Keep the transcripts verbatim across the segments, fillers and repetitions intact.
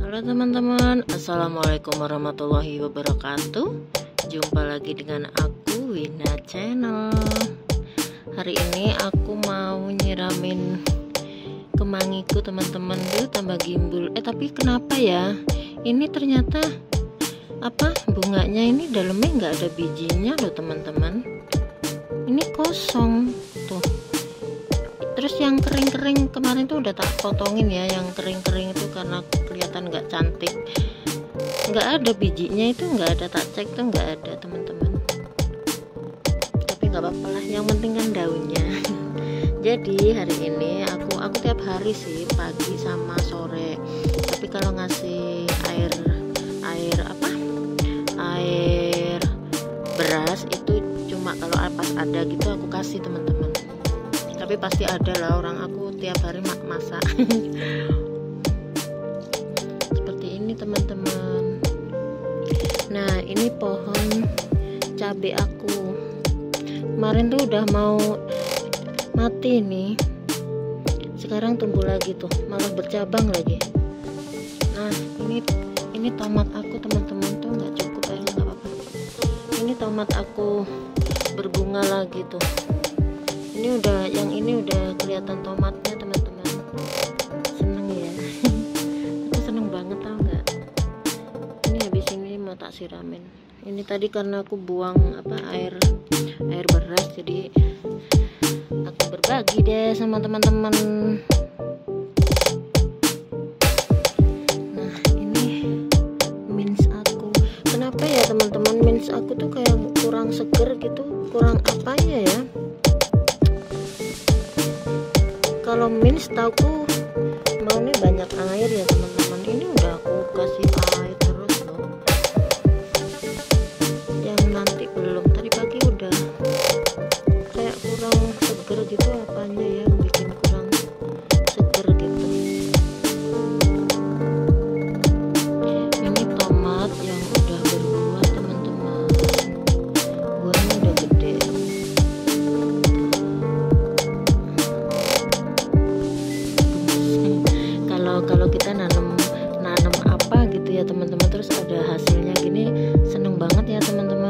Halo teman-teman, assalamualaikum warahmatullahi wabarakatuh. Jumpa lagi dengan aku, Wina Channel. Hari ini aku mau nyiramin kemangiku teman-teman. Dulu tambah gimbul. Eh tapi kenapa ya? Ini ternyata apa bunganya ini dalamnya nggak ada bijinya loh teman-teman. Ini kosong tuh. Terus yang kering-kering kemarin tuh udah tak potongin ya, yang kering-kering itu karena kelihatan nggak cantik, nggak ada bijinya itu, nggak ada, tak cek tuh nggak ada teman-teman. Tapi nggak apa-apa lah, yang penting kan daunnya. Jadi hari ini aku aku tiap hari sih pagi sama sore. Tapi kalau ngasih air air apa air beras itu cuma kalau pas ada gitu aku kasih teman-teman. Tapi pasti ada lah orang, aku tiap hari masak. Seperti ini teman-teman. Nah ini pohon cabai aku kemarin tuh udah mau mati nih, sekarang tumbuh lagi tuh, malah bercabang lagi. Nah ini ini tomat aku teman-teman, tuh nggak cukup aja nggak apa-apa. Ini tomat aku berbunga lagi tuh. Ini udah, yang ini udah kelihatan tomatnya teman-teman. Seneng ya. Aku seneng banget tau nggak. Ini habis ini mau tak siramin. Ini tadi karena aku buang apa air air beras, jadi aku berbagi deh sama teman-teman. Nah ini mince aku. Kenapa ya teman-teman, mince aku tuh kayak kurang seger gitu, kurang apa ya ya. Kalau mince tauku maunya banyak air ya teman-teman. Ini udah aku kasih air terus loh. Yang nanti belum, tadi pagi udah kayak kurang seger gitu, apanya ya bikin kurang seger gitu. Ini tomat yang udah berbuah teman-teman, buahnya udah gede. Kalau kita nanam nanam apa gitu ya teman-teman, terus ada hasilnya gini, seneng banget ya teman-teman.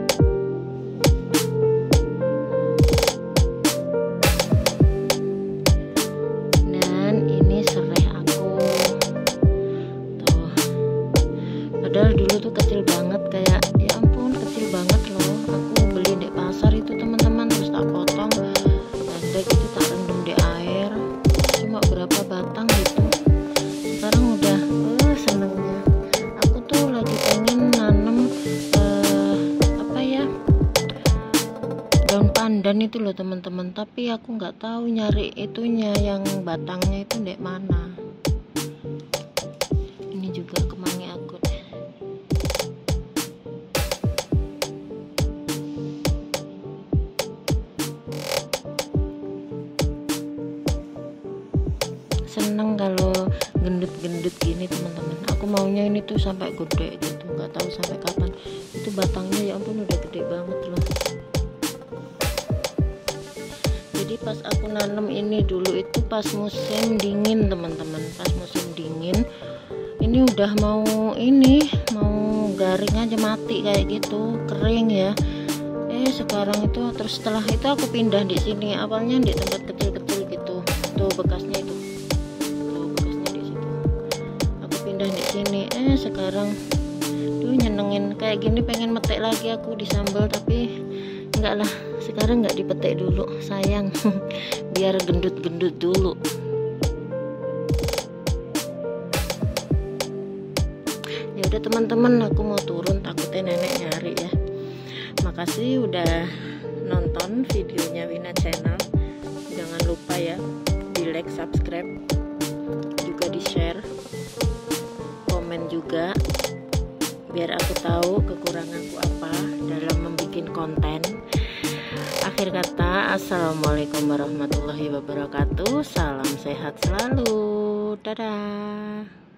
Dan ini serai aku tuh, padahal dulu tuh kecil banget, kayak ya ampun kecil banget loh. Aku beli di pasar itu teman-teman, terus tak potong pendek itu, tak rendam di air, cuma berapa batang gitu. Sekarang udah uh, senengnya aku tuh lagi pengen nanam uh, apa ya, daun pandan itu loh teman-teman, tapi aku nggak tahu nyari itunya yang batangnya itu dek mana. Ini juga kemangi aku deh. Seneng kalau gendut-gendut gini teman-teman. Aku maunya ini tuh sampai gede gitu, nggak tahu sampai kapan. Itu batangnya ya ampun udah gede banget loh. Jadi pas aku nanam ini dulu itu pas musim dingin teman-teman, pas musim dingin. Ini udah mau ini mau garing aja, mati kayak gitu, kering ya. Eh sekarang itu, terus setelah itu aku pindah di sini. Awalnya di tempat kecil-kecil gitu, tuh bekasnya itu. Pindah di sini, eh sekarang tuh nyenengin kayak gini, pengen metek lagi aku di sambal, tapi enggak lah, sekarang nggak dipetik dulu, sayang. Biar gendut-gendut dulu. Ya udah teman-teman, aku mau turun, takutnya nenek nyari ya. Makasih udah nonton videonya Wina Channel. Jangan lupa ya di like, subscribe, juga di share, komen juga, biar aku tahu kekuranganku apa dalam membuat konten. Akhir kata, assalamualaikum warahmatullahi wabarakatuh. Salam sehat selalu. Dadah.